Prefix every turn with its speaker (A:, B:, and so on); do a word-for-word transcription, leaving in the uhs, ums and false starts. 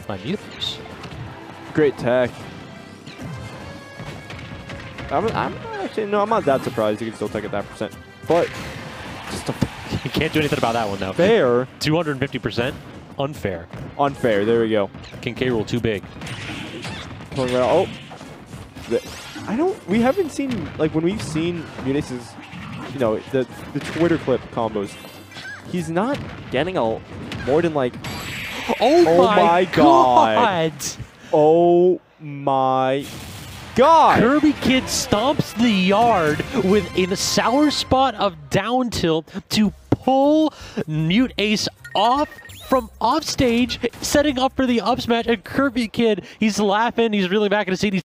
A: my meters.
B: Great tech. I'm, I'm actually, no, I'm not that surprised you can still take it that percent. But, just a
A: You can't do anything about that one, though.
B: fair.
A: two hundred fifty percent? Unfair.
B: Unfair. There we go.
A: King K. Rool too big.
B: Pulling right out. Oh. The, I don't, we haven't seen, like, when we've seen Munice's, you know, the, the Twitter clip combos, he's not getting a, more than, like,
A: Oh,
B: oh
A: my,
B: my
A: God.
B: God. oh my God.
A: KirbyKid stomps the yard with a sour spot of down tilt to pull Mute Ace off from off stage, setting up for the up smash. And KirbyKid, he's laughing, he's reeling back in his seat. He's